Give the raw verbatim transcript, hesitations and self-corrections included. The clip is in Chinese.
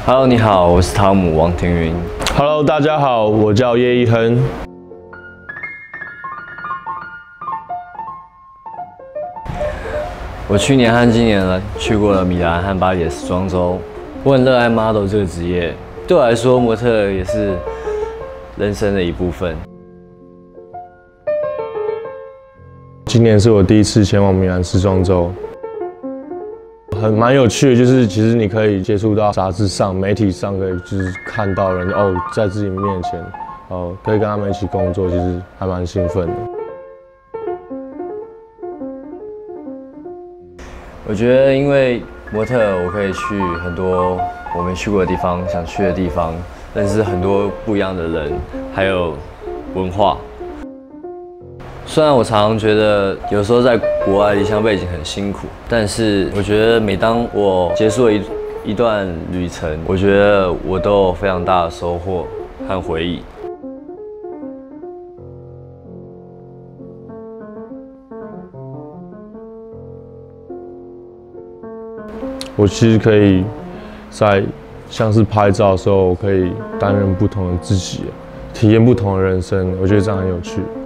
Hello， 你好，我是汤姆王庭云。 Hello， 大家好，我叫叶一亨。 我去年和今年呢去过了米兰和巴黎的时装周。我很热爱 model 这个职业，对我来说，模特也是人生的一部分。 今年是我第一次前往米兰时装周。 很蛮有趣的，就是其实你可以接触到杂志上、媒体上，可以就是看到人哦，在自己面前，哦，可以跟他们一起工作，其实还蛮兴奋的。 我觉得，因为模特，我可以去很多我没去过的地方、想去的地方，认识很多不一样的人，还有文化。 虽然我常常觉得有时候在国外离乡背景很辛苦，但是我觉得每当我结束了一一段旅程，我觉得我都有非常大的收获和回忆。 我其实可以在像是拍照的时候，可以担任不同的自己，体验不同的人生，我觉得这样很有趣。